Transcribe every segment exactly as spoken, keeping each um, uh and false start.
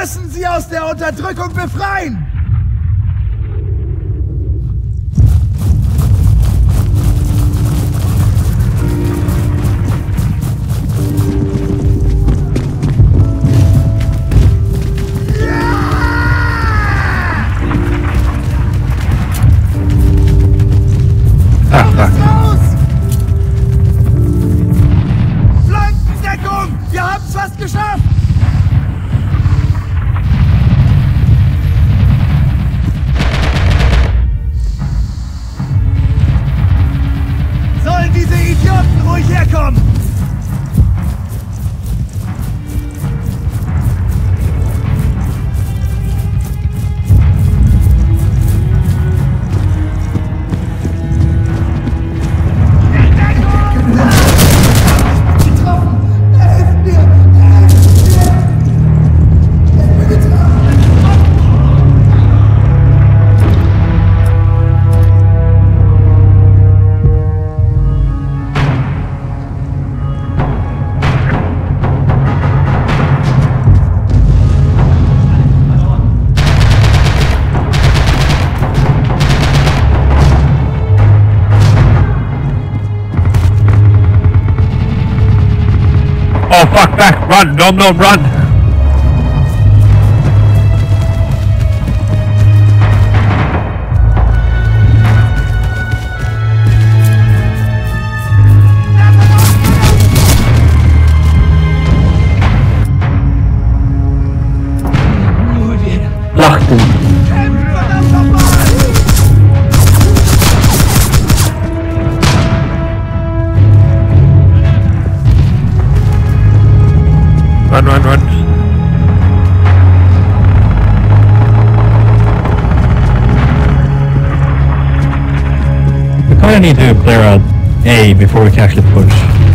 müssen sie aus der Unterdrückung befreien! Ach, fuck. Flankendeckung! Wir haben's fast geschafft! Sollen diese Idioten ruhig herkommen? Oh fuck, back, run, no, no, run! Lachten. Verdammt nochmal! Run, run, run. We kinda need to clear out A before we can actually push.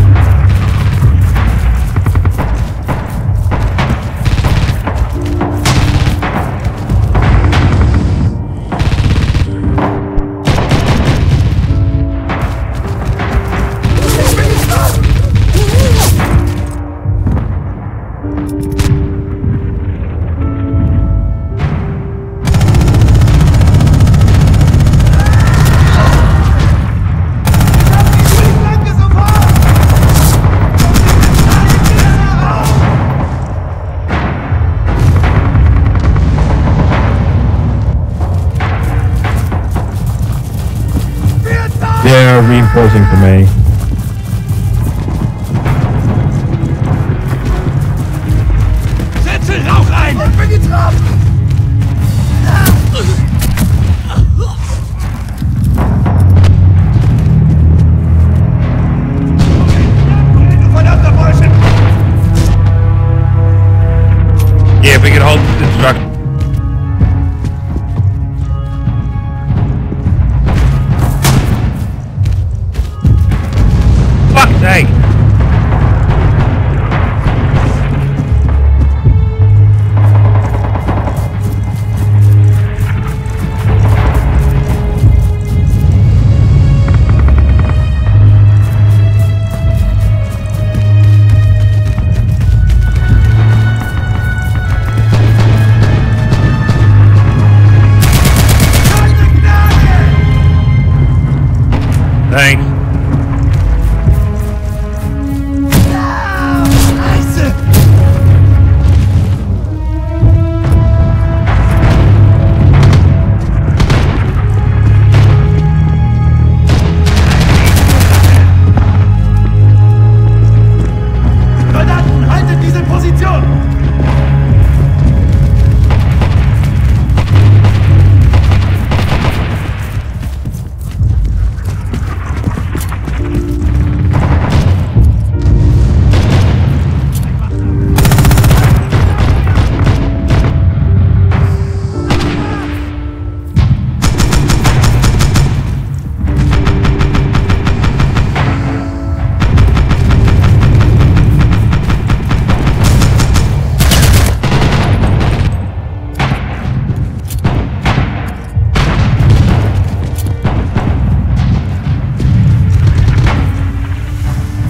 They're reinforcing for me. Setze Rauch ein! Und bin getroffen! Du verdammter Bullshit! Yeah, we can hold the truck. Fuck's sake! Thanks.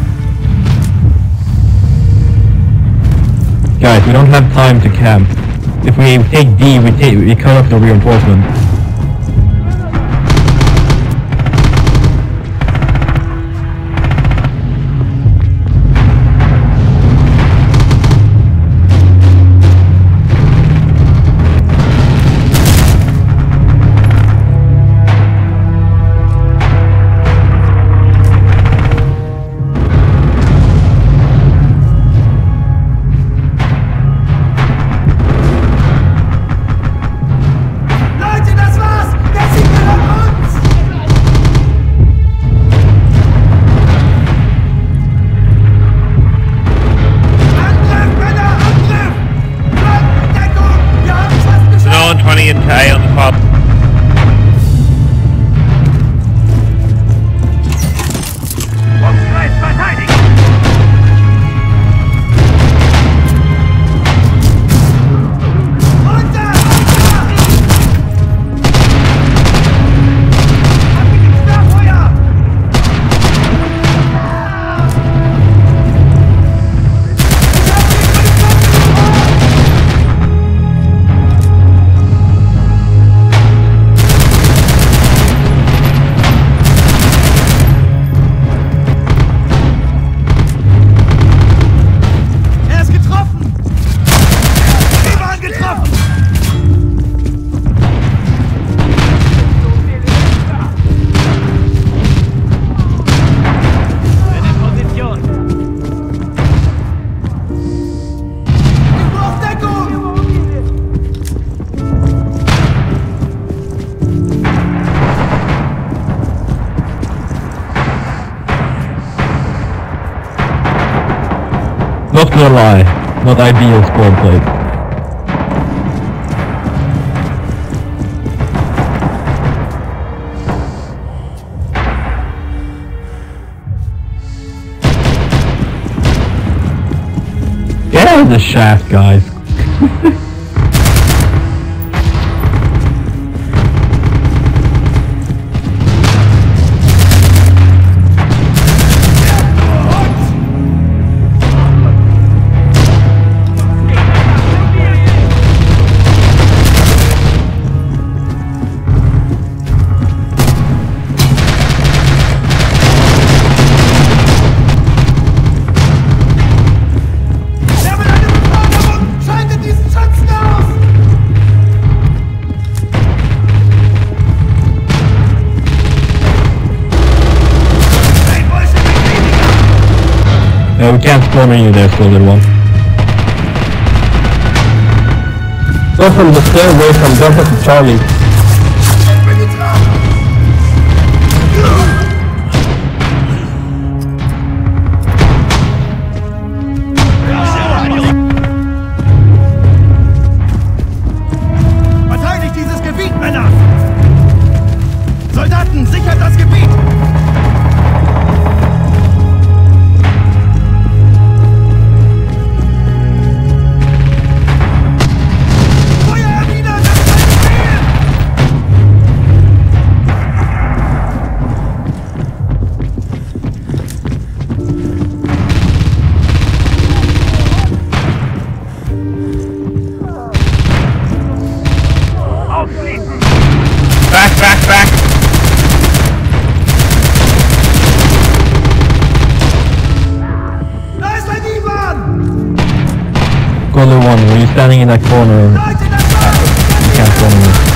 Guys, we don't have time to camp. If we take D, we take we cut off the reinforcement. twenty and Tay on the top. Not gonna lie, not ideal spawn plate. Get out of the shaft, guys. Yeah, we can't spawn you there, still little one. Go from the stairway from Delta to Charlie. Verteidigt dieses Gebiet, Männer! Soldaten, sichert das Gebiet! Back, back, back! Da ist ein Ivan! Go little one, when you're standing in that corner, you can't spawn me.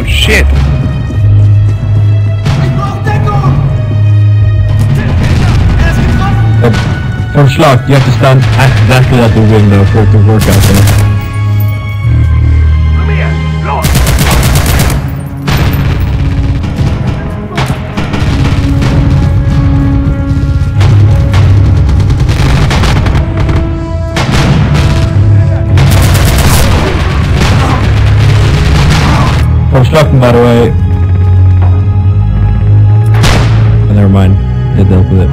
shit! Ich brauche Deckung! Er ist getroffen! But for Schlock, you have to stand exactly at the window for it to work out there. Komm her! Los! For Schlock, by the way. Oh, never mind. They dealt with it.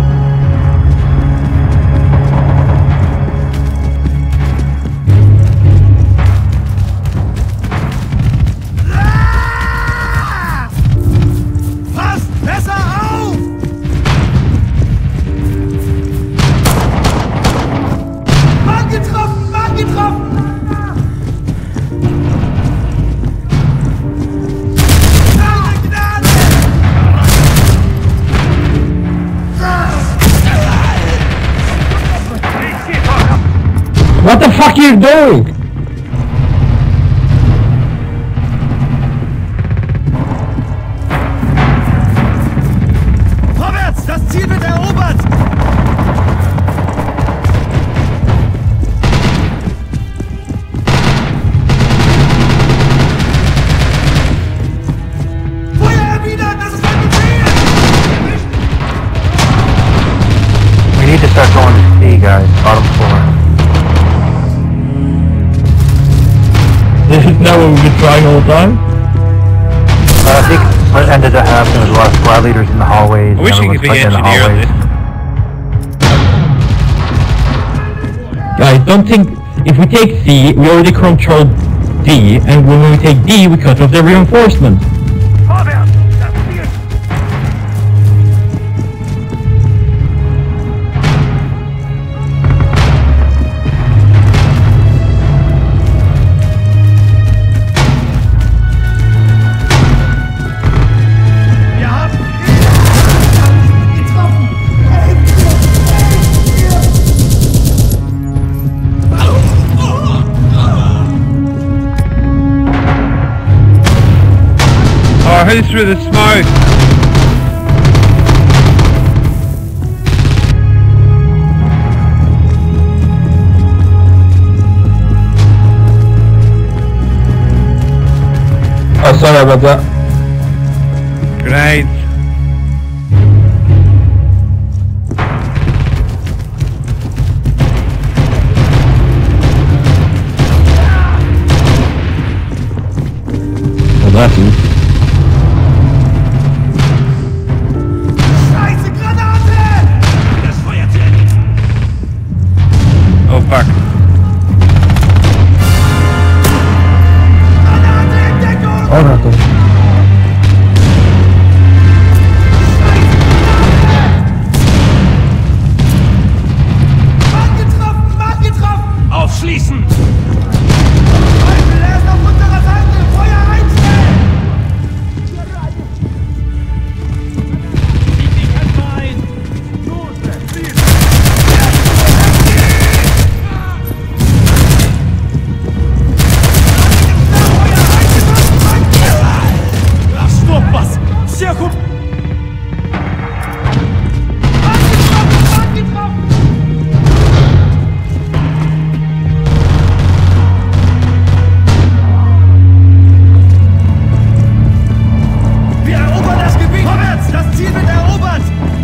Passt besser auf! Mann getroffen! Mann getroffen! Keine Gnade! What the fuck are you doing? Vorwärts! Das Ziel wird erobert! Feuer erwidern! Das ist ein Befehl! We need to start going to C, guys. Bottom floor. This is not what we've been trying all the time? Uh, I think what ended up happening was a lot of squad leaders in the hallways. I wish and you could be everyone's fighting in the engineer on hallways. this. Guys, don't think... If we take C, we already control D, and when we take D, we cut off the reinforcement. Vorwärts! Das Ziel! Wir haben getroffen! Helft mir! Oh, who's through the smoke? Oh, sorry about that. Grenades. Well, that's it. Scheiße, Granate! Das Feuerzeug! Oh fuck. Granate in Deckung! Oh, no, no. Mann getroffen! Mann getroffen! Aufschließen! Teufel, er ist auf unserer Seite! Feuer einstellen! Sieh dich erstmal ein! Los, zieh! Стоп вас! Всех уб... Mann getroffen! Mann getroffen! Wir erobern das Gebiet! Vorwärts! Das Ziel wird erobert!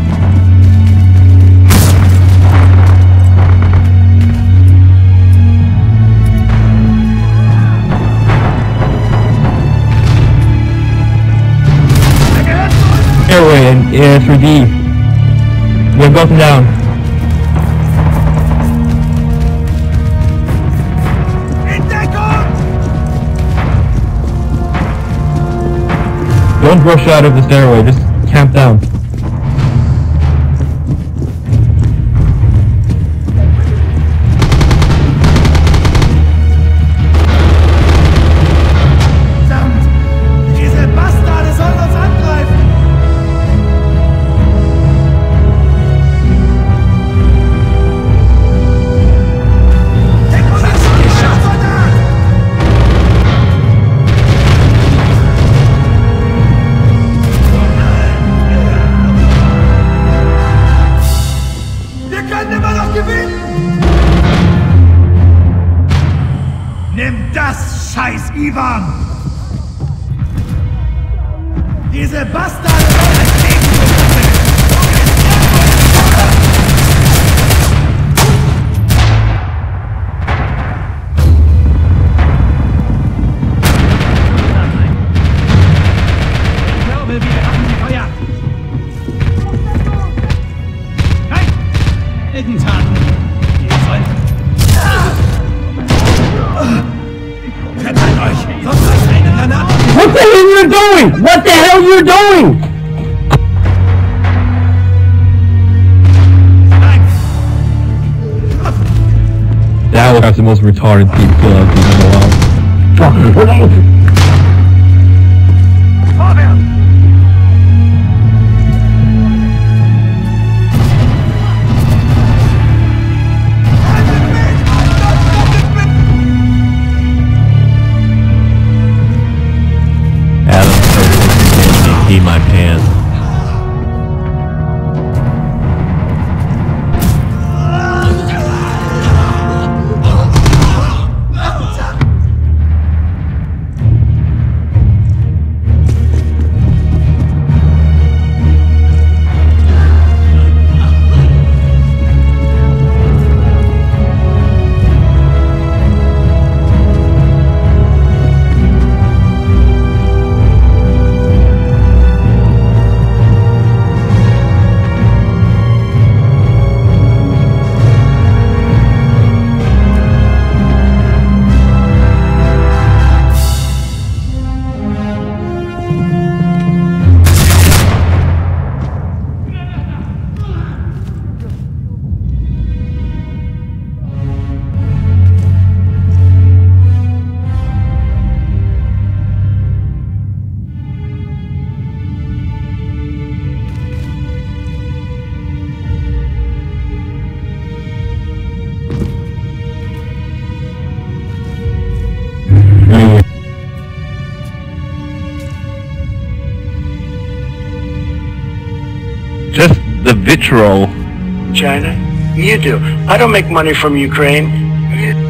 Er gehört zu uns! Airway and uh, through D. We have gotten down. In Deckung! Don't rush out of the stairway, just camp down. Verdammt! Diese Bastarde sollen uns angreifen! Deckung! Schießsoldat! Ivan! Diese Bastarde sollen das Leben bekommen! Ich glaube, wir haben sie verjagt. Nein! Heldentaten! Ihr sollt... Verteilt euch! Sonst reicht eine Granate! What the hell you're doing? What the hell you're doing? Nein! That was the most retarded team kill I've seen in a while. Fucking Vorwärts! Pee my pants. Just the vitriol. China? You do. I don't make money from Ukraine. You